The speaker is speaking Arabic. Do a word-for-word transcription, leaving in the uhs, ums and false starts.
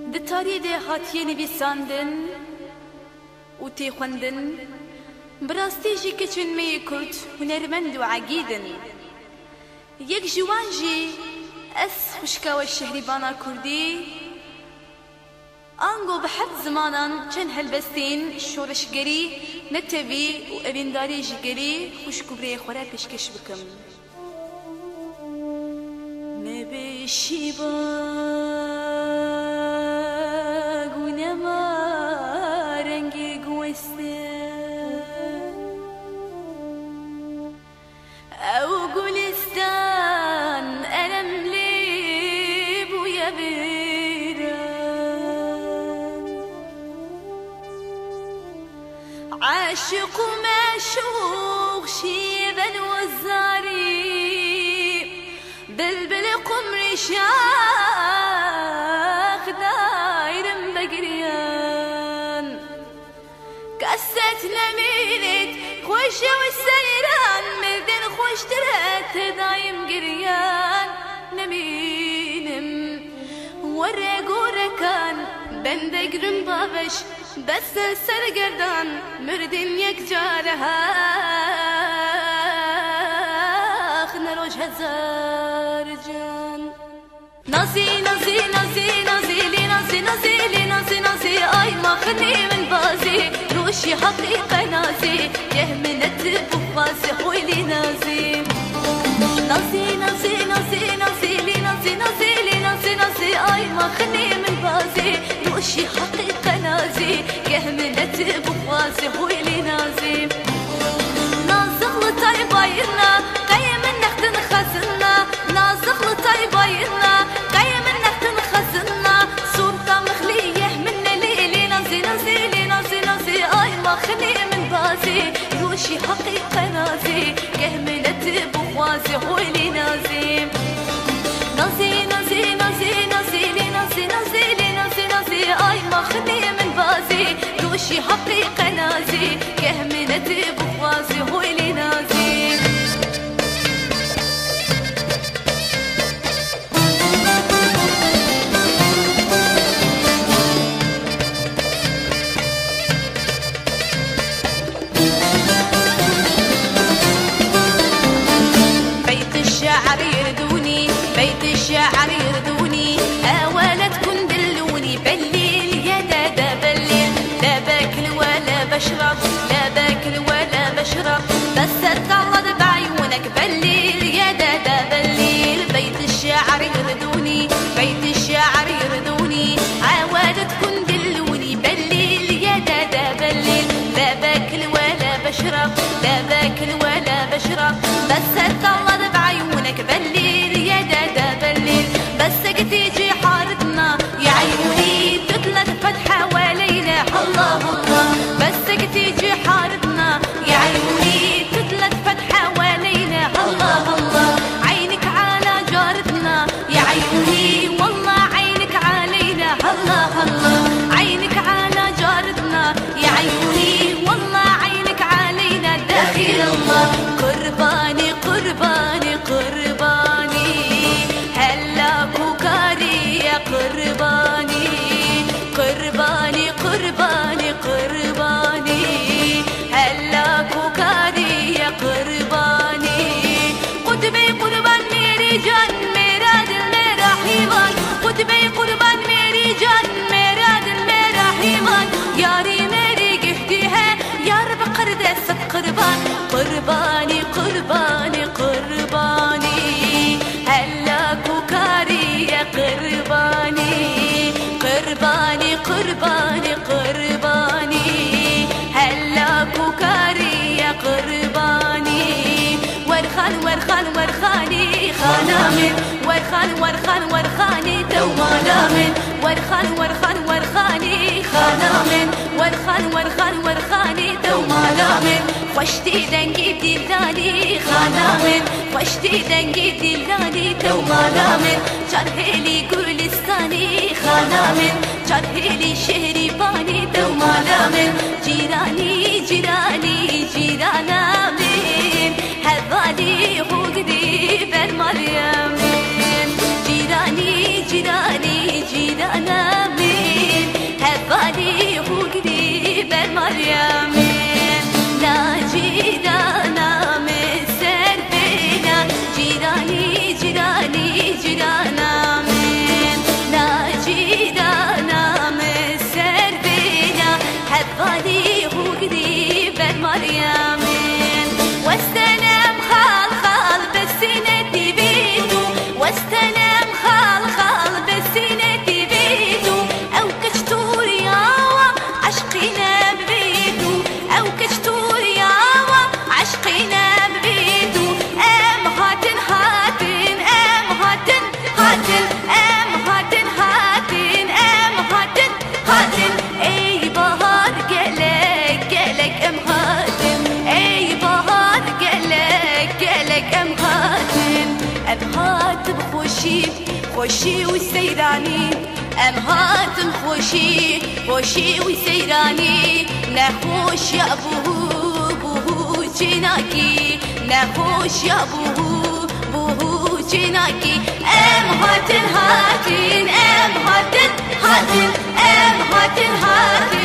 Di tarî de hatiye nivîsandin û tê xwendin, bi rastî jî keçên me yê Kurd hunermend û egîdin. Yek ji wan jî ez xwişka we şehrîbana Kurdî, ango bi heft zimanan çend helbestên şoreşgerî, netevî û evîndarî jî gerî xwişk û birêyê xwe re pêşkêş bikim. Me bêşîba او گلستان الملی بوی بیران، عاشق و معشوق شیبن و زاری، بلبل قمر شاخ دايرم بقريان، قصت نميلت خوش والسيران مردن خوش ترهت دايم قريان. نمينم ورق وركان بندقرم بابش بس سرقردان مردن يكجارها نروج هزار جان. نازي نازي نازي نازي لي نازي نازي لي نازي نازي اي ما خلي من بازي روشي حقيقة نازي يهمنت بفازي خويلي نازي نازي نازي نازي نازي لي نازي نازي لي نازي نازي اي ما خلي من بازي روشي حقيقة نازي يهمنت بفازي خويلي نازي. نازغ لطاي بايرنا قيم النخت خزنا، نازغ لطاي بايرنا قيم النخت خزنا، صورته مخليه من ليلي نازي نازي لي نازي نازي اي ما خلي من بازي روشي حقيقة نازي يهملت بخوازي خويلي نازي نازي نازي نازي نازي لي نازي نازي لي نازي نازي اي ما خلي من بازي روشي حقيقة نازي يهملت بخوازي خويلي نازي. الشعر يردوني بيت الشعر يردوني أولا تكون دلوني بليل يا دادا بليل، لا باكل ولا بشرب لا باكل ولا بشرب بس اتطلد بعيونك بليل يا دادا بليل. بيت الشعر يردوني بيت الشعر يردوني أولا تكون دلوني بليل يا دادا بليل، لا باكل ولا بشرب لا باكل ولا بشرب بس اتطلد بعيونك بليل يا دادا بليل. بسك تيجي حارتنا يا عيوني تطلع فتحة وليلة الله الله، بسك تيجي حارتنا يا عيوني تطلع فتحة وليلة الله الله. عينك على جارتنا يا عيوني والله عينك علينا الله الله، عينك على جارتنا يا عيوني والله عينك علينا داخل الله. قرباني قرباني قرباني هلا كوكاري يا قرباني قرباني قرباني قرباني هلا كوكاري يا قرباني. قطبي قربان ميري جان ميراد الميرا حيوان، قطبي قربان ميري جان ميراد الميرا حيوان، ياري ميري قحتيها يا رب قردة ست قربان. قرباني قرباني قرباني هلا كوكاري يا قرباني قرباني قرباني قرباني هلا كوكاري يا قرباني. ورخان ورخان ورخاني خانا من ورخان ورخان ورخاني دوانا من ورخان ورخان ورخاني خانا من ورخان ورخان ورخاني دوانا من. خوشتي دنگی دیلانی خانا من خوشتي دنگی دیلانی دوانا من. چرهلی گلستانی خانا من چرهلی شهری بانی دوانا من. جیرانی جیرانی جیرانا من هذالي حقدي بن مريم. جيراني جيراني جيرانا من خوشی و سیرانی ام هاتن خوشی خوشی و سیرانی نخوش یا بوهو بوهو چناکی نخوش یا بوهو بوهو چناکی ام هاتن هاتن ام هاتن هاتن ام هاتن هاتن